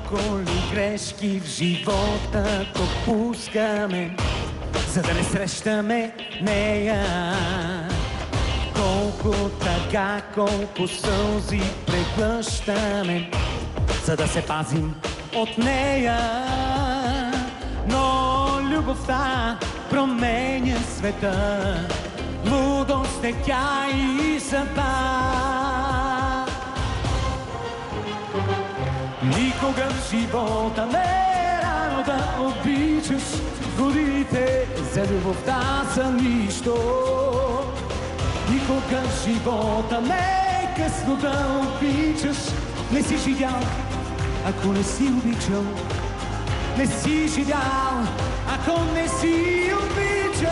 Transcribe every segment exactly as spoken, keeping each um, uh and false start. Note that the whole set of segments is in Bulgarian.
Колко ли грешки в живота допускаме, за да не срещаме нея? Колко тъга, колко сълзи преглъщаме, за да се пазим от нея. Но любовта променя света, лудост е тя и съдба. Никога в живота не е рано да обичаш, годините за любовта са нищо. Никога в живота не е късно да обичаш, не си живял, ако не си обичал. Не си живял, ако не си обичал.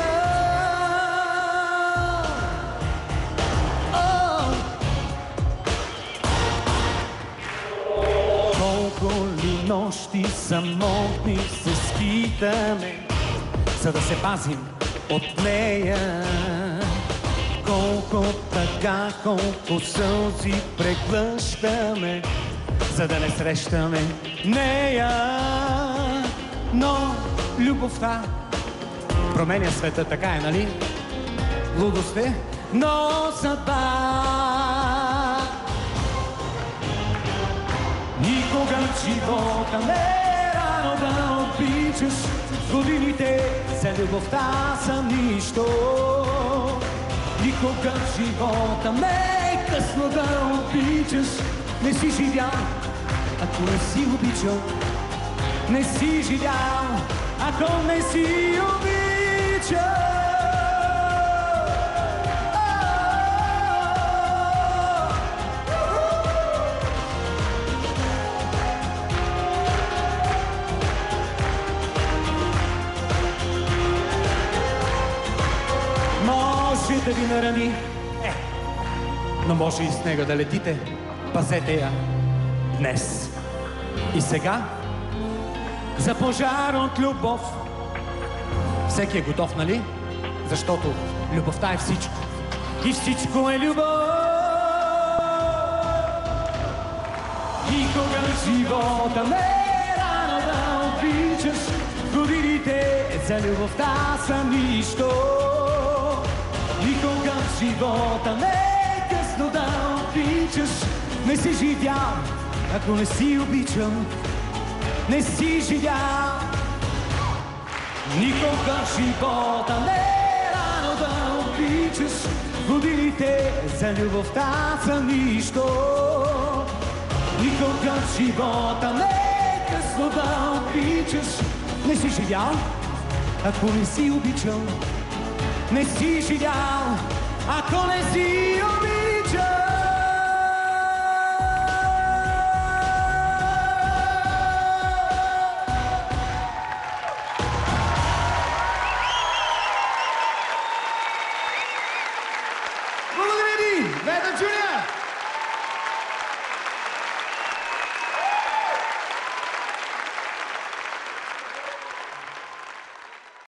Колко ли нощи самотни се скитаме, за да се пазим от нея. Колко тъга, колко сълзи преглъщаме, за да не срещаме нея. Но любовта променя света, така е, нали? Лудост е, но съдба. Никога в живота не е рано да обичаш, годините за любовта са нищо. Никога в живота не е късно да обичаш, не си живял, ако не си обичал. Не си живял, ако не си обичал. Може да ви нарани, е, но може и с него да летите. Пазете я днес и сега. За пожар от любов всеки е готов, нали? Защото любовта е всичко. И всичко е любов. Никога в живота не е рано да обичаш, годините за любовта са нищо. Никога в живота не е късно да обичаш, не си живял, ако не си обичал. Не си живял. Никога в живота не е рано да обичаш, годините за любовта са нищо. Никога в живота не е късно да обичаш, не си живял, ако не си обичал. Не си живял, ако не си обичал.